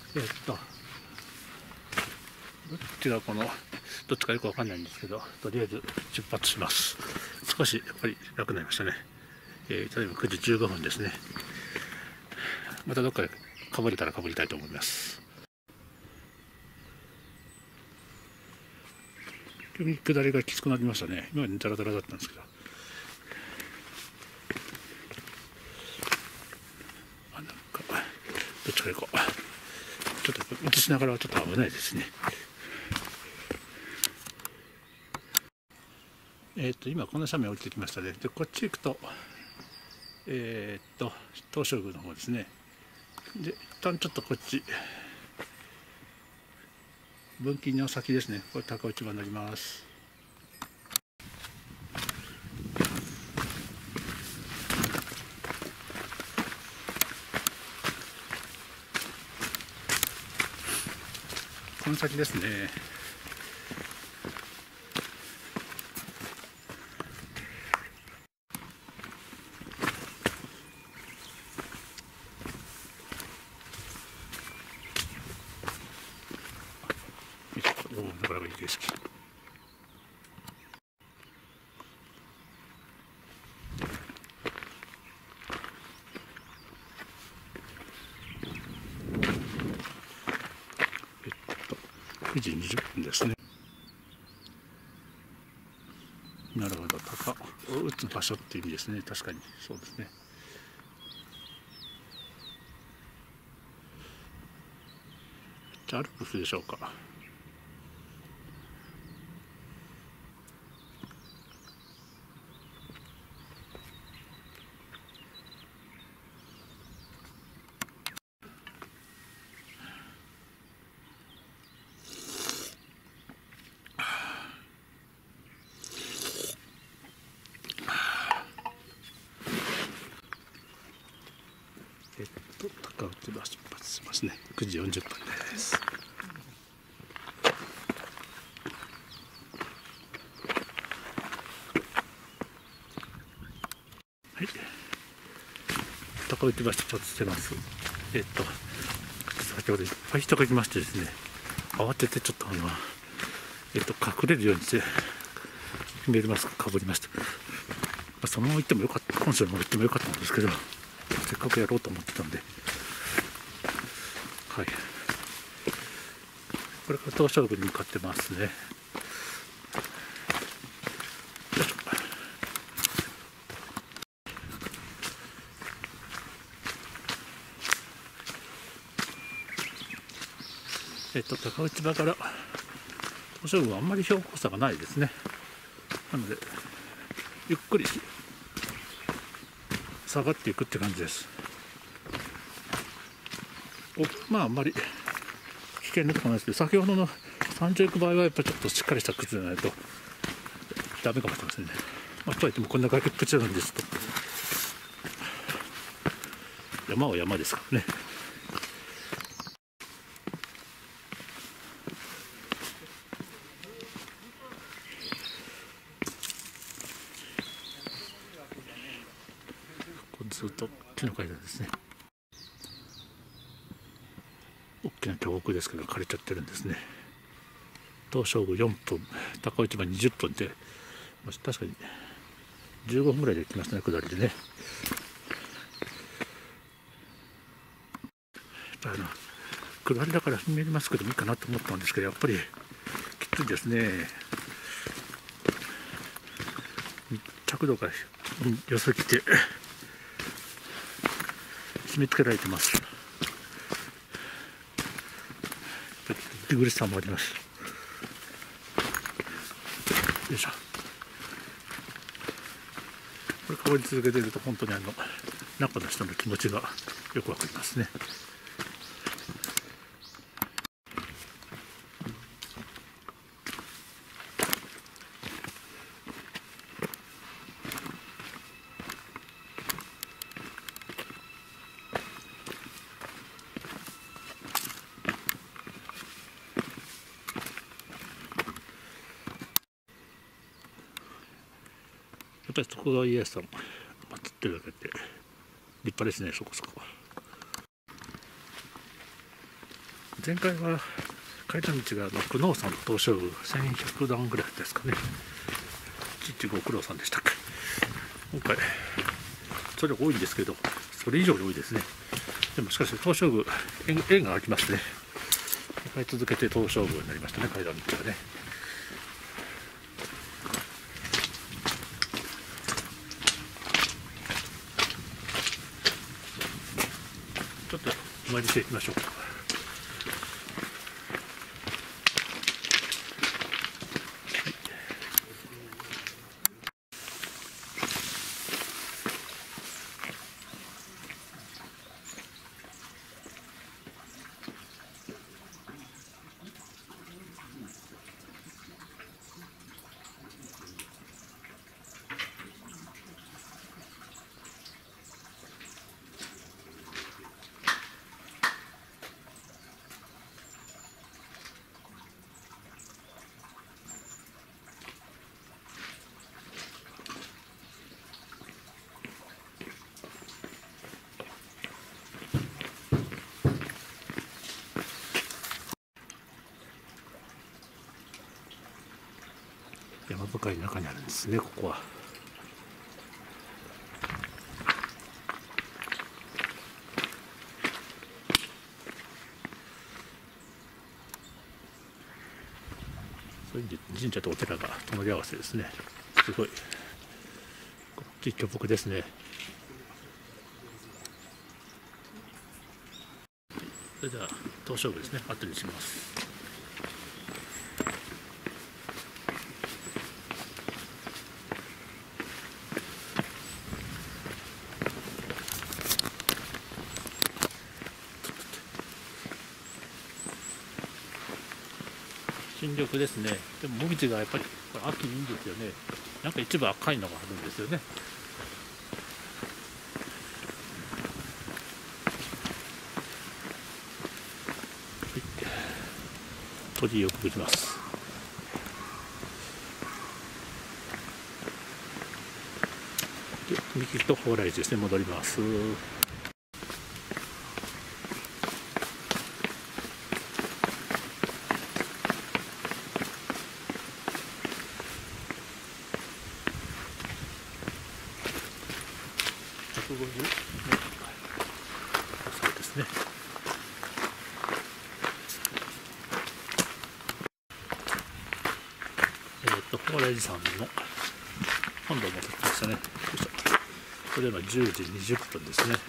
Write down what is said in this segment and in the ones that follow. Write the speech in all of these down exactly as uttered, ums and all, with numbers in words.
えっとどっちがこのどっちかよくわかんないんですけど、とりあえず出発します。少しやっぱり楽になりましたね。えー、例えばくじじゅうごふんですね。またどっかでかぶれたらかぶりたいと思います。急に下りがきつくなりましたね。今までダラダラだったんですけど、あ、なんかどっちか行こう。ちょっと映しながらはちょっと危ないですね。えっと今この斜面降りてきましたね。でこっち行くとえー、っと東照宮の方ですね。で一旦ちょっとこっち分岐の先ですね。これ高内場になります。この先ですね。おお、なかなかいい景色。えっとくじにじゅっぷんですね。なるほど、鷹を打つ場所っていう意味ですね。確かにそうですね。じゃあアルプスでしょうか。えっと高内場出発しますね。くじよんじゅっぷんです。はい、高内場出発してます。えっと先ほどいっぱい人が来ましてですね、慌ててちょっとあのえっと隠れるようにしてメールマスクかぶりました。まあ、そのまま行ってもよかった、本州のまま行ってもよかったんですけど、せっかくやろうと思ってたんで、はい、これから東照宮に向かってますね。よいしょ。えっと高内場から東照宮はあんまり標高差がないですね。なのでゆっくり下がっていくって感じです。おまああんまり危険なとこないですけど、先ほどの山頂行く場合はやっぱりちょっとしっかりした靴じゃないとダメかもしれませんね。まあ、とはいってもこんな崖っぷちなんですと、山は山ですからね。ずっと木の階段ですね。大きな峡谷ですけど枯れちゃってるんですね。東照宮よんぷん、高内場にじゅっぷんで、確かにじゅうごふんぐらいで来ましたね、下りでね。やっぱりあの下りだから見えますけどもいいかなと思ったんですけど、やっぱりきついですね。着度が良すぎて締め付けられてます。息苦しさもあります。よいしょ。これかぶり続けていると本当にあの中の人の気持ちがよくわかりますね。やっぱり徳川家康さん祀ってるだけで立派ですね、そこそこ。 前回は階段道があの久能山の東照宮せんひゃくだんぐらいですかね。いちご苦労さんでしたっけ。今回それ多いんですけど、それ以上に多いですね。でもしかし東照宮縁縁が空きましてね、にかい続けて東照宮になりましたね、階段道がね。ちょっとお参りしていきましょうか。山深い中にあるんですね、ここは。そういう意味で神社とお寺が隣り合わせですね。すごい。こっち巨木ですね。それでは東照宮ですね、後にします。新緑ですね。でも紅葉がやっぱり秋にいいんですよね。なんか一部赤いのがあるんですよね。鳥居をくぐります。で右と蓬莱寺ですね、戻ります。ひゃくごじゅうメートルそうですね。えっ、と蓬莱寺さんの本堂も撮ってましたね。よいしょ。これ今じゅうじにじゅっぷんですね。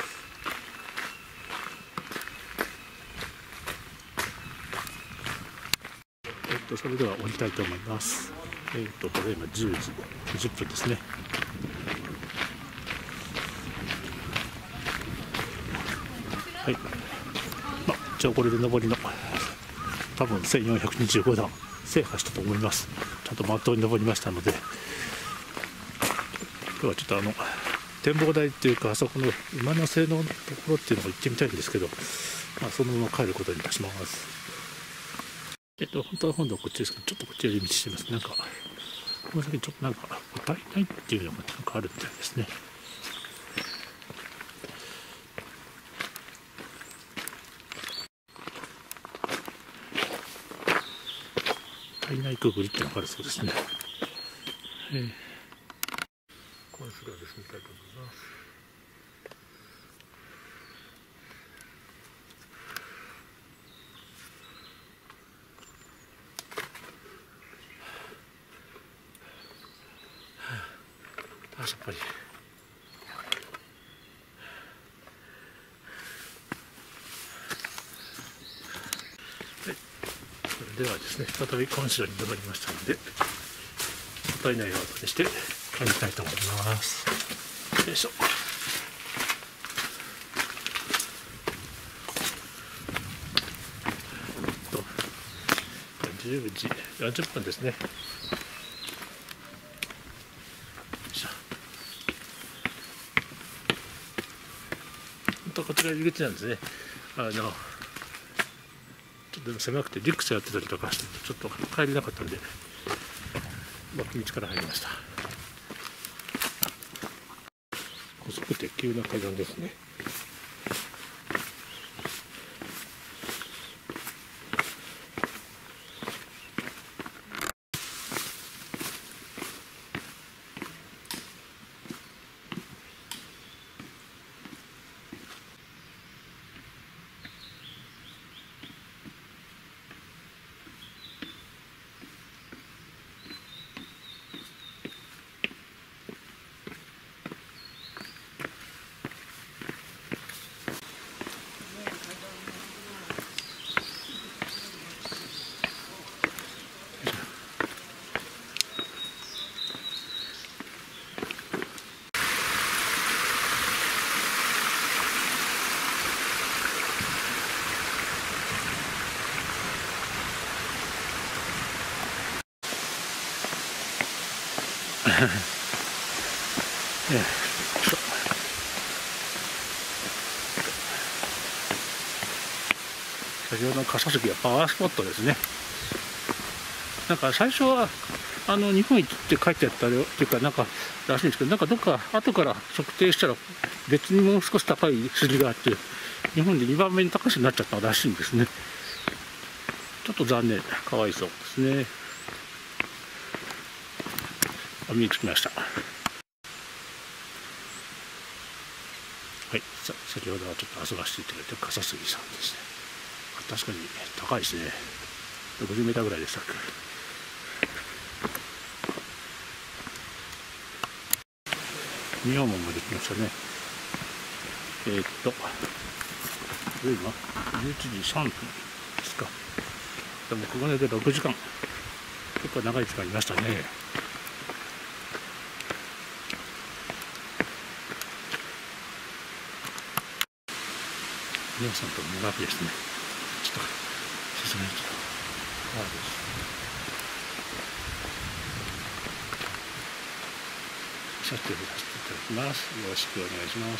えっ、とそれでは降りたいと思います。えっ、とこれ今じゅうじにじゅっぷんですね。はい。まあ、一応これで上りの多分せんよんひゃくにじゅうごだん制覇したと思います。ちゃんとまっとうに登りましたので、今日はちょっとあの展望台っていうか、あそこの馬の背のところっていうのを行ってみたいんですけど、まあ、そのまま帰ることにいたします。えっと本当は本堂はこっちですけど、ちょっとこっち寄り道してます。なんかこの先ちょっとなんか歌いないっていうのがなんかあるみたいですね。体内くぐりっていうのがあるそうですね。えー、コンスガーですみたいと思います。あ、やっぱり。ではですね、再び今城に戻りましたので、もったいないワードにして帰りたいと思います。よいしょ。とじゅうじよんじゅっぷんですね。よいしょ。本当はこちら入り口なんですね。あのでも狭くてリュックスやってたりとかしてちょっと帰れなかったんで脇道から入りました。細くて急な階段ですね。 え先ほどの笠関はパワースポットですね。なんか最初はあの日本一って書いてあったよっていうかなんからしいんですけど、なんかどっか後から測定したら別にもう少し高い数字があって日本でにばんめに高しになっちゃったらしいんですね。ちょっと残念、かわいそうですね。あ、見えてきました。はい、さ先ほどはちょっと遊ばせていただいた笠杉さんですね。確かに高いですね。ろくじゅうメーターぐらいでしたっけ。仁王門もできましたね。えー、っと、今、じゅういちじさんぷんですか。でも、ここでろくじかん。結構長い時間いましたね。皆さんと長くですね。ちょっと、説明ちょっと。ああです。撮影させていただきます。よろしくお願いします。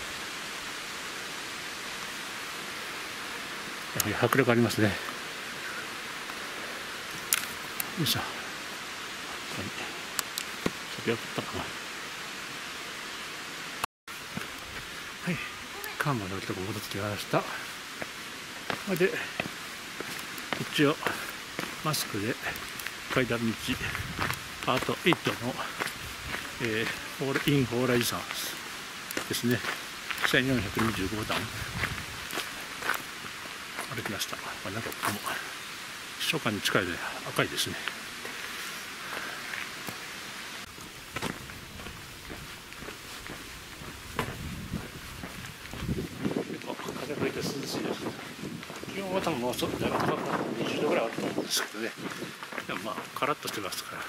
やはり迫力ありますね。よいしょ。はい。先ほどったかな。はい。カーマのとこ戻ってきました。それで、一応、マスクで階段道、パートエイトのえー、オールイン蓬莱山ですね。せんよんひゃくにじゅうごだん歩きました。まあ、なんかここも初夏に近いので赤いですね。結構風吹いて涼しいです。気温は多分もうちょっとにじゅうどぐらいあると思うんですけどね。でもまあカラッとしてますから。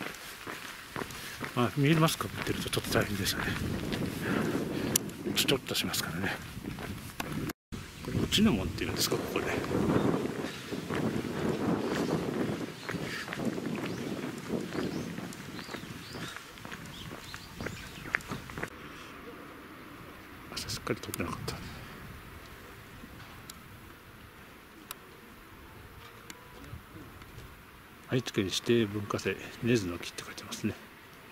まあ、見えますか見てるとちょっと大変でしたね。ちょちょっとしますからね。これ内の門っていうんですか、ここで。朝しっかり撮ってなかった。愛知県指定文化財根津の木って書いてますね。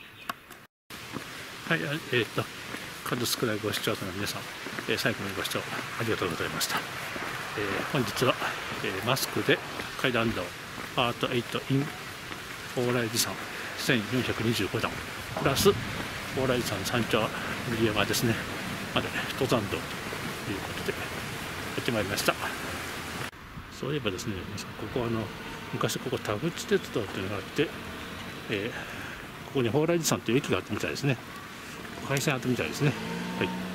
はい、えー、っと、数少ないご視聴者の皆さん、えー、最後までご視聴ありがとうございました。えー、本日は、えー、マスクで階段道パートエイト in 蓬莱寺山せんよんひゃくにじゅうごだんプラス蓬莱山山頂右山ですねまで登山道ということでやってまいりました。そういえばですね、ここはあの昔ここ田淵鉄道というのがあって、えー、ここに蓬莱寺山という駅があったみたいですね。回線あったみたいですね。はい。